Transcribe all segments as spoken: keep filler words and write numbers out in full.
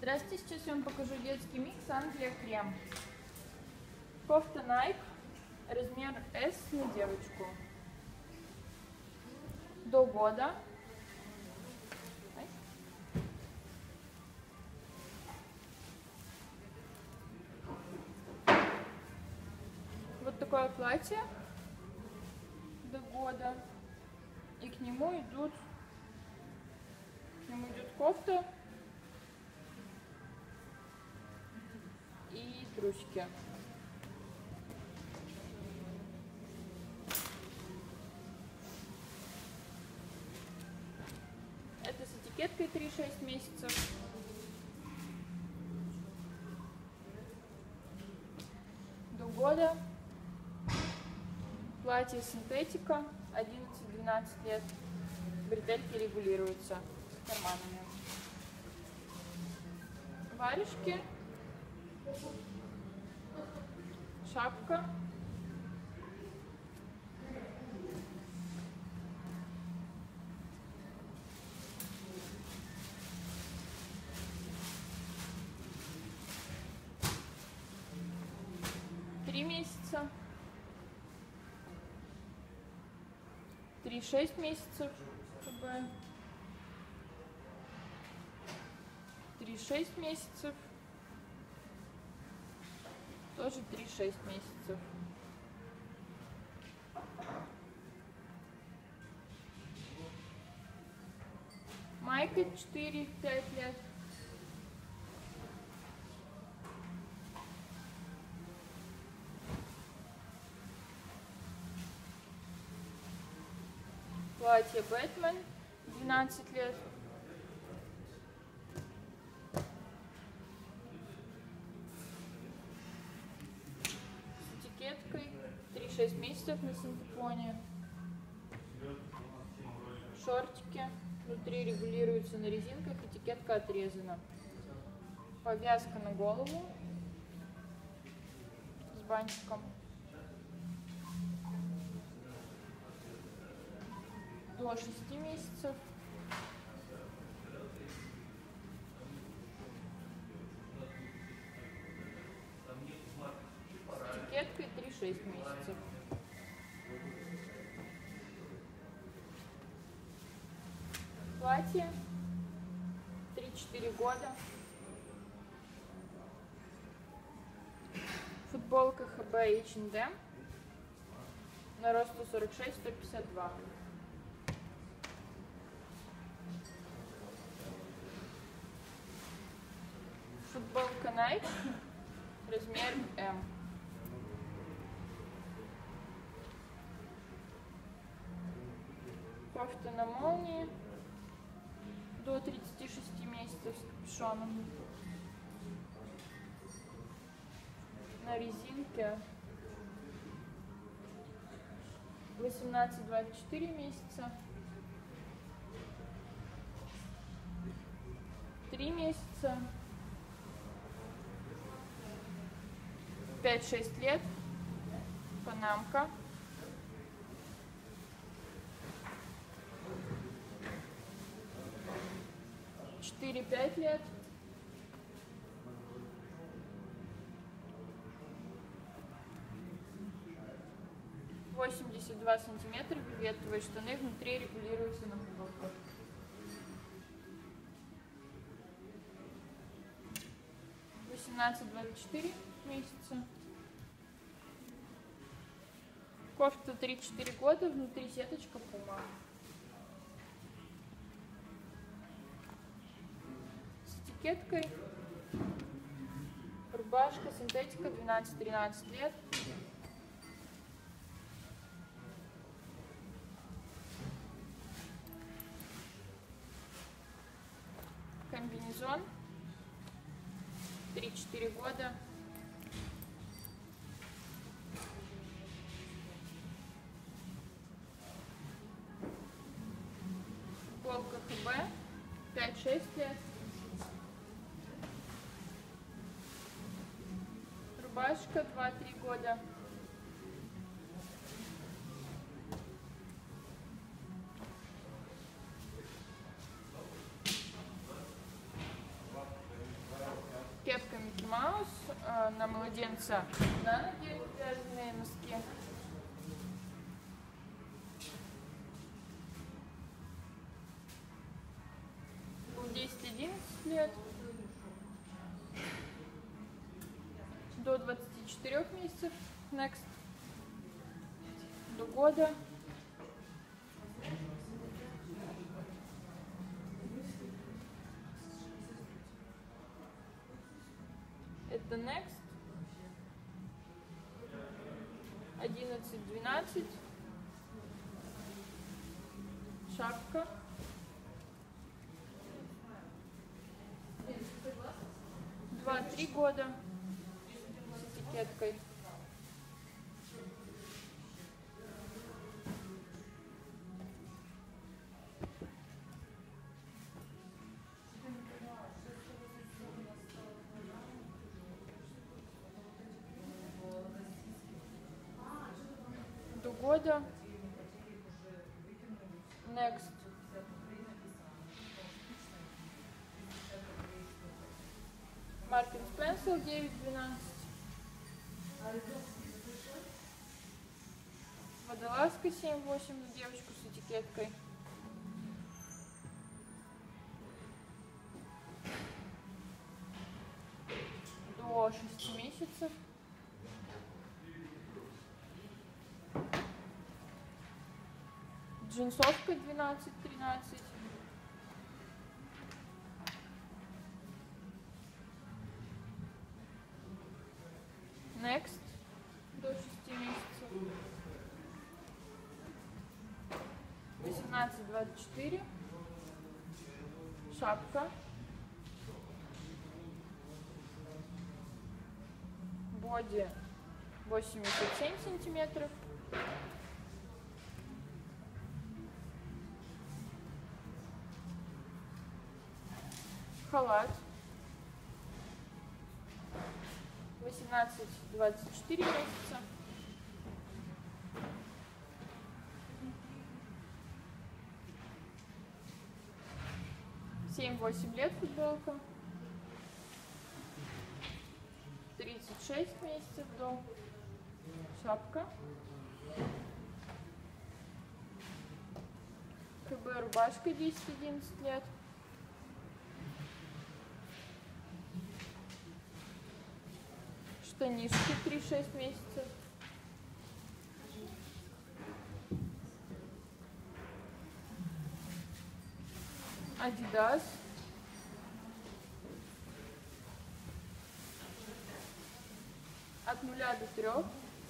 Здравствуйте, сейчас я вам покажу детский микс Англия крем. Кофта Nike, размер S на девочку. До года. Вот такое платье до года. И к нему идут, к нему идет кофта и трусики. Это с этикеткой три-шесть месяцев. До года. Платье синтетика, одиннадцать-двенадцать лет. Бретельки регулируются с карманами. Варежки. Шапка. Три месяца. Три-шесть месяцев. Три-шесть месяцев. Тоже три-шесть месяцев. Майка четыре-пять лет. Платье Бэтмен, двенадцать лет. С этикеткой, три-шесть месяцев на синтепоне. Шортики, внутри регулируются на резинках, этикетка отрезана. Повязка на голову с бантиком. До шести месяцев. С этикеткой три-шесть месяцев. Платье три-четыре года. Футболка эйч энд эм эйч энд эм на рост сто сорок шесть — сто пятьдесят два. Футболка Nike, размер М. Кофта на молнии до тридцати шести месяцев с капюшоном. На резинке восемнадцать-двадцать четыре месяца. три месяца. пять-шесть лет. Панамка. четыре-пять лет. восемьдесят два сантиметра, вельветовые штаны, внутри регулируются на футболках. восемнадцать-двадцать четыре месяца. Кофта три-четыре года, внутри сеточка Puma. С этикеткой. Рубашка синтетика, двенадцать-тринадцать лет. Комбинезон три-четыре года. Футболка эйч энд эм пять-шесть лет. Рубашка два-три года. Маус, э, на младенца, на ноги вязаные носки. десять-одиннадцать лет. До двадцати четырёх месяцев. Next. До года. Это next. одиннадцать-двенадцать. Шапка. два-три года с этикеткой. До года. Next. Мартин Спенсер девять-двенадцать. Водолазка семь-восемь на девочку с этикеткой. До шести месяцев. Джинсовка двенадцать-тринадцать. Next. До шести месяцев. восемнадцать-двадцать четыре. Шапка. Боди восемьдесят семь сантиметров. Халат. восемнадцать-двадцать четыре месяца. семь-восемь лет футболка. тридцать шесть месяцев до. Шапка. КБ рубашка десять-одиннадцать лет. Штанишки три-шесть месяцев. Адидас. От нуля до трех.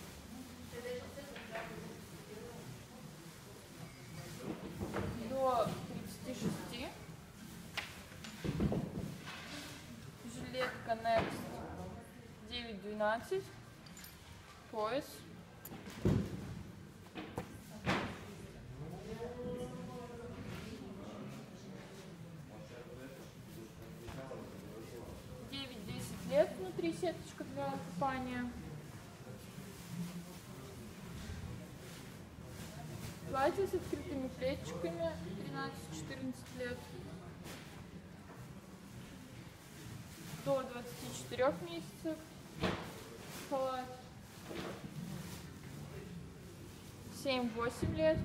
До тридцати шести. Жилетка Next девять-двенадцать. Пояс. девять-десять лет, внутри сеточка для купания. Платье с открытыми плечиками, тринадцать-четырнадцать лет. До двадцати четырёх месяцев. Халат. семь-восемь лет.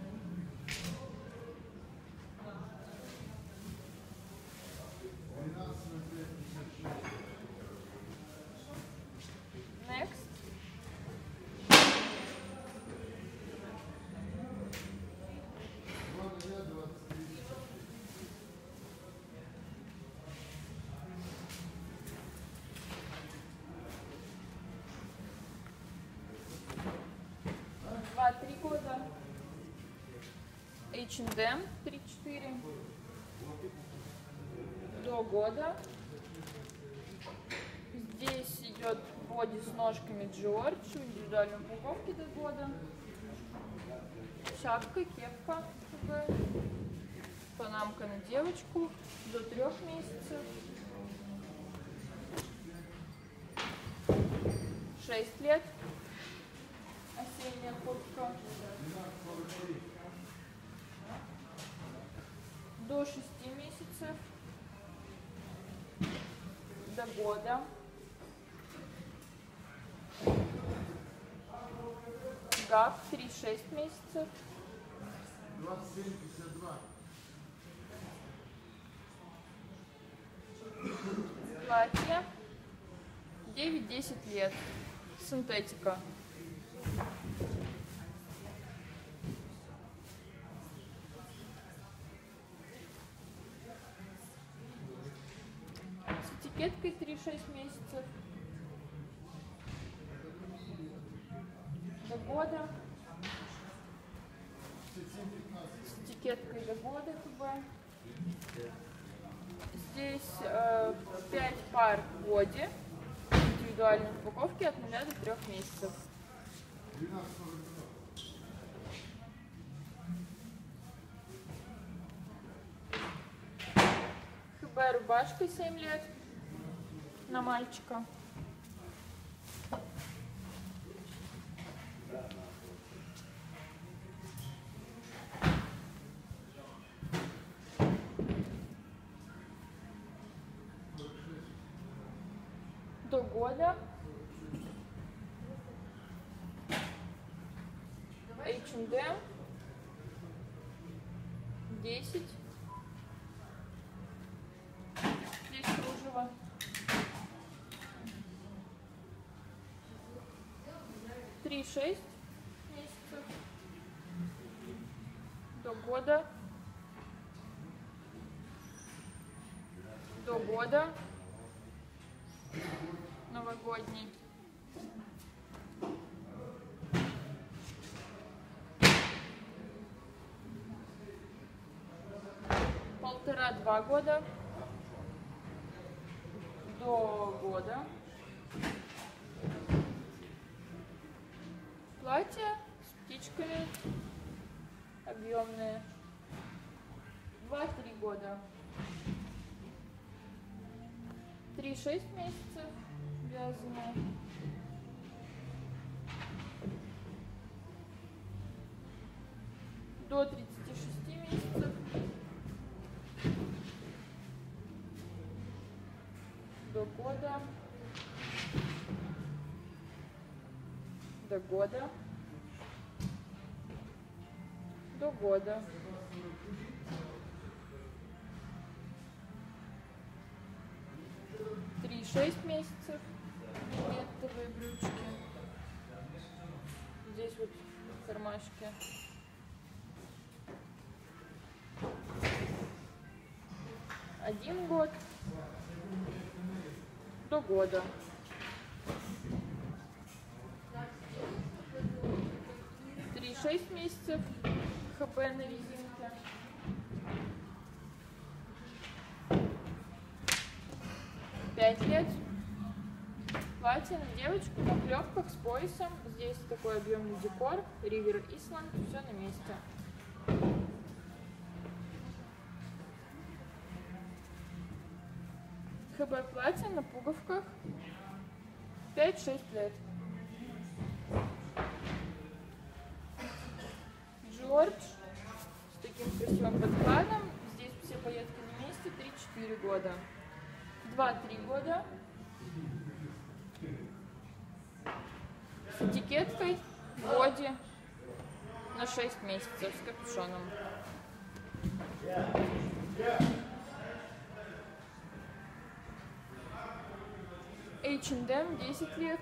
Next. два-три года. эйч энд эм три-четыре. До года. Здесь идет боди с ножками Джордж, в индивидуальной упаковке до года. Шапка, кепка, панамка на девочку до трех месяцев. шесть лет. Осенняя куртка. До шести месяцев. До года. Гап три-шесть месяцев. двадцать семь пятьдесят два. Платье девять-десять лет. Синтетика. С этикеткой три-шесть месяцев. До года. С этикеткой до года КБ. Здесь э, пять пар боди в индивидуальной упаковке от нуля до трёх месяцев. ХБ рубашка семь лет на мальчика. До года. эйч энд эм десять. Здесь кружево. три-шесть месяцев. До года. До года. Новогодний. Полтора-два года. До года. Платье с птичками. Объемные. Два-три года. три-шесть месяцев. Вязаные. До тридцати шести месяцев. До года. До года. До года. три-шесть месяцев. Летовые брючки. Здесь вот кармашки. Один год. До года. Три-шесть месяцев. ХБ на резинке. Пять лет. Платье на девочку на клепках с поясом. Здесь такой объемный декор. Ривер Исланд. Все на месте. ХБ платье на пуговках. пять-шесть лет. Джордж с таким красивым подкладом. Здесь все пайетки на месте. три-четыре года. два-три года. С этикеткой боди на шесть месяцев с капюшоном. эйч энд эм десять лет.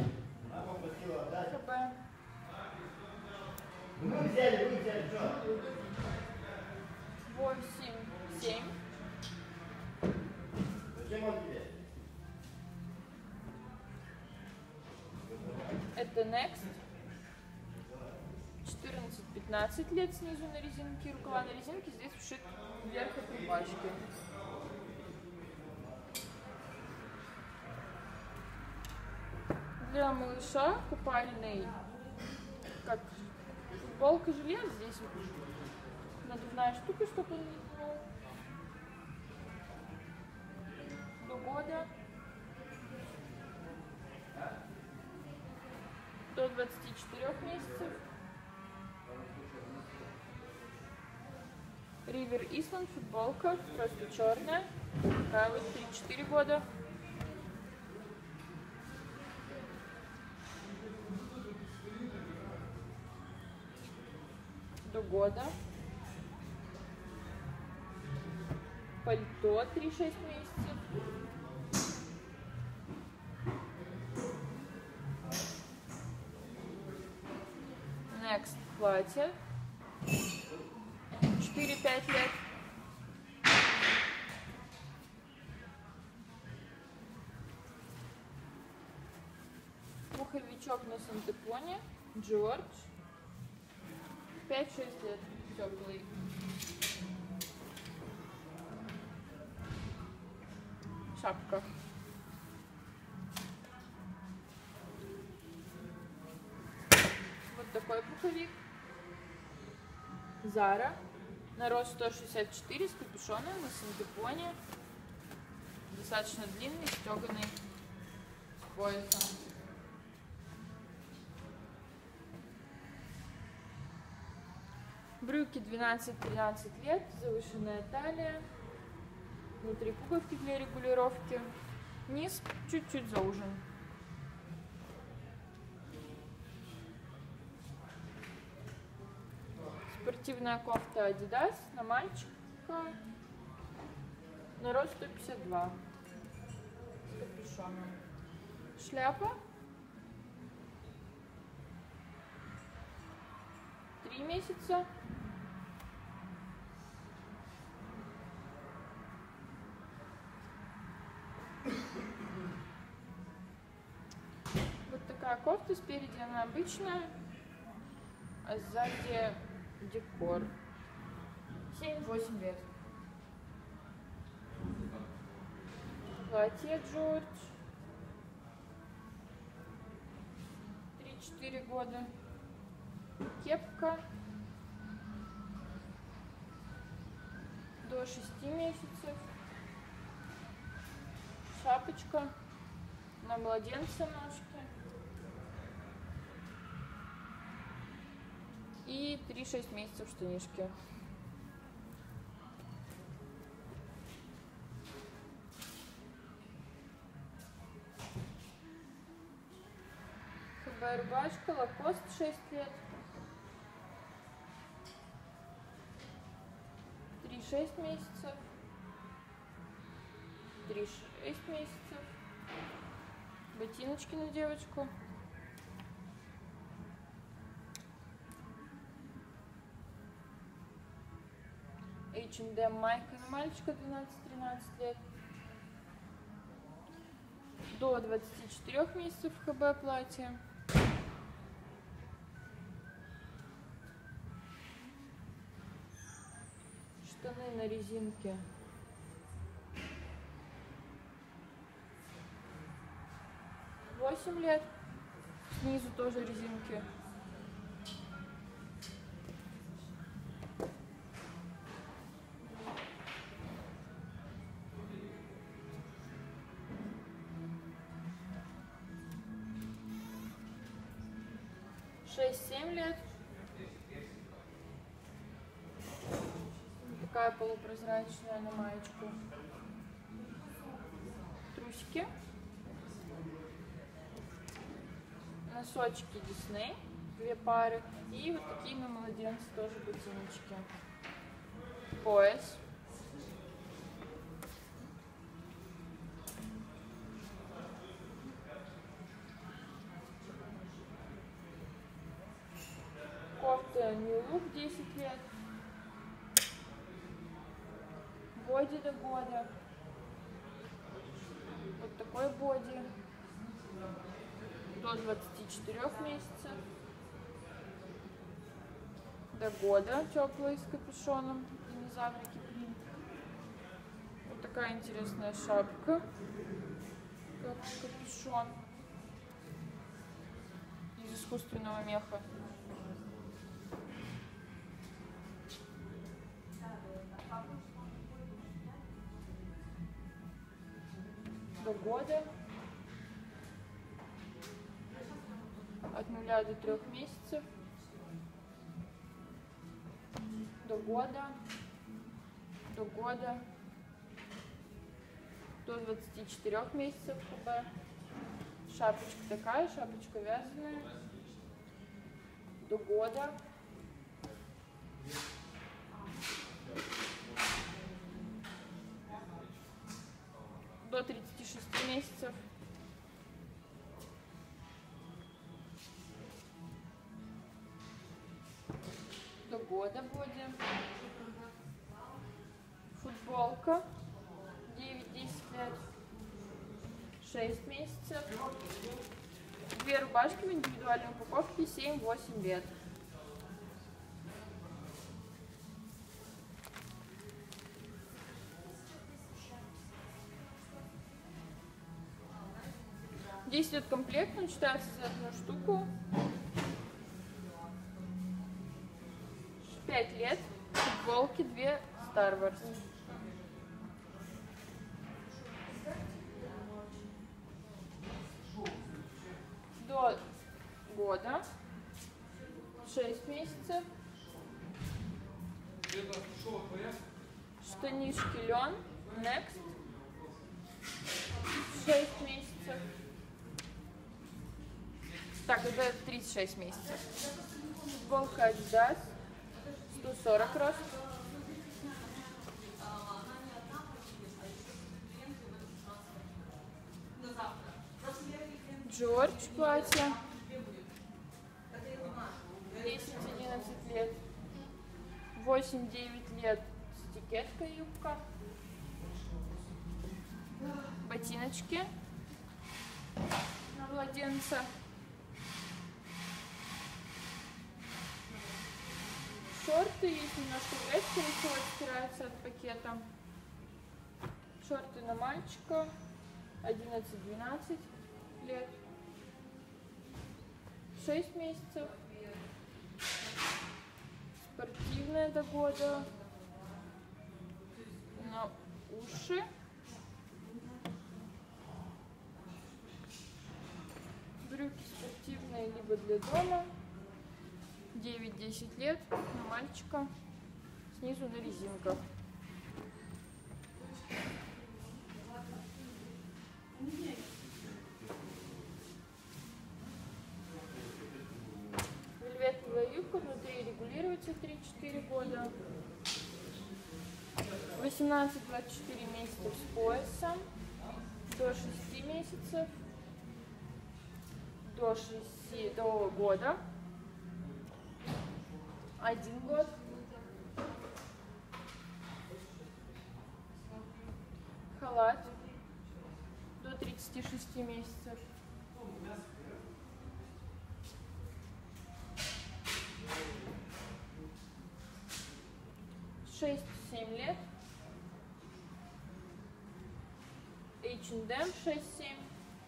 ХБ. восемь-семь. Это Next. четырнадцать-пятнадцать лет снизу на резинке. Рукава на резинке. Здесь вшит вверх от рубашки. Для малыша купальный, как футболка, жилет. Здесь вот надувная штука, чтобы он не тянул. До года. До двадцати четырёх месяцев. Ривер Исланд футболка, просто черная. Такая вот три-четыре года. года. Пальто три-шесть месяцев. Next платье. четыре-пять лет. Пуховичок на синтепоне. Джордж. пять-шесть лет. Теплый. Шапка. Вот такой пуховик. Зара. На рост сто шестьдесят четыре с капюшоном на синтепоне. Достаточно длинный, стеганый, с поясом. Брюки двенадцать-тринадцать лет, завышенная талия. Внутри пуговки для регулировки. Низ чуть-чуть заужен. Спортивная кофта Adidas на мальчика. На рост сто пятьдесят два. С капюшоном. Шляпа. Три месяца. Вот такая кофта, спереди она обычная, а сзади декор. семь-восемь лет. Платье Джордж. три-четыре года. Кепка. До шести месяцев. Шапочка. На младенца ножки. И три-шесть месяцев штанишки. ХБ рубашка, лакост шесть лет. три-шесть месяцев. три-шесть месяцев. Ботиночки на девочку. эйч энд эм майка на мальчика двенадцать-тринадцать лет. До двадцати четырёх месяцев ХБ платье. Штаны на резинке. восемь лет. Снизу тоже резинки. шесть-семь лет. Такая полупрозрачная на маечку. Трусики. Носочки Дисней. Две пары. И вот такие на младенца тоже ботиночки. Пояс. Кофта New Look десять лет. Боди до года. Вот такой боди. До двадцати четырёх месяцев. До года. Теплый с капюшоном. Динозаврики принт. Вот такая интересная шапка. Как капюшон. Из искусственного меха. До года. От нуля до трех месяцев. До года. До года. До двадцати четырёх месяцев ХБ. Шапочка такая, шапочка вязаная. До года. до тридцати шести месяцев. До года боди. Футболка девять-десять лет. шесть месяцев. Две рубашки в индивидуальной упаковке семь-восемь лет. Здесь идет комплект, он считается за одну штуку. пять лет. Футболки две Star Wars. До года. шесть месяцев. Штанишки лен. Next. шесть месяцев. Так, это тридцать шесть месяцев. Футболка Adidas. сто сорок рост. Джордж платье. десять-одиннадцать лет. восемь-девять лет с этикеткой юбка. Ботиночки на младенца. Шорты, есть немножко грязь, получилось, стирается от пакета. Шорты на мальчика, одиннадцать-двенадцать лет, шесть месяцев. Спортивная до года, на уши. Брюки спортивные, либо для дома. девять-десять лет, на мальчика, снизу на резинках. Вельветовая юбка, внутри регулируется три-четыре года. восемнадцать-двадцать четыре месяца с поясом, до шести месяцев, до шести, до года. Один год. Халат до тридцати шести месяцев. шесть-семь лет. эйч энд эм шесть-семь.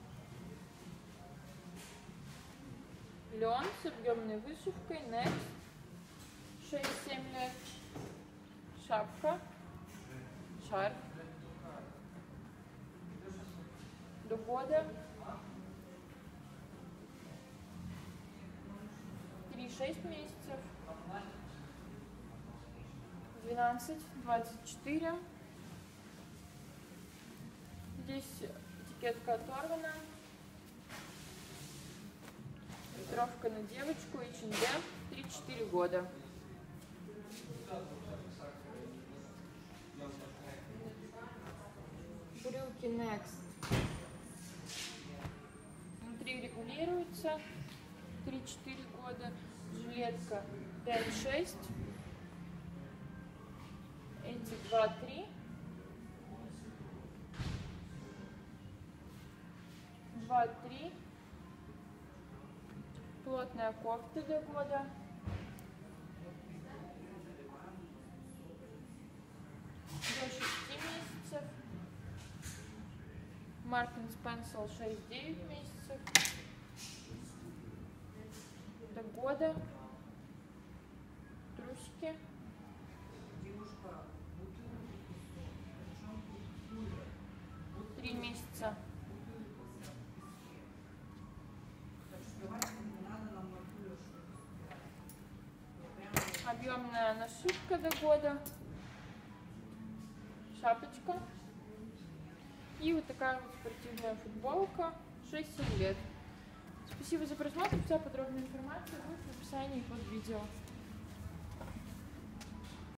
Лен с объемной вышивкой. Next. шесть-семь лет. Шапка. Шарф. До года. три-шесть месяцев. двенадцать-двадцать четыре. Здесь этикетка оторвана. Ветровка на девочку. эйч энд эм. три-четыре года. Брюки Next. Внутри регулируется. три-четыре года. Жилетка пять-шесть. Эти два-три. два-три. Плотная кофта до года. До шести месяцев. Marks энд Spencer шесть-девять месяцев. До года. Трусики. Три месяца. Объемная нашивка до года. Шапочка. И вот такая вот спортивная футболка. шесть-семь лет. Спасибо за просмотр. Вся подробная информация будет в описании под видео.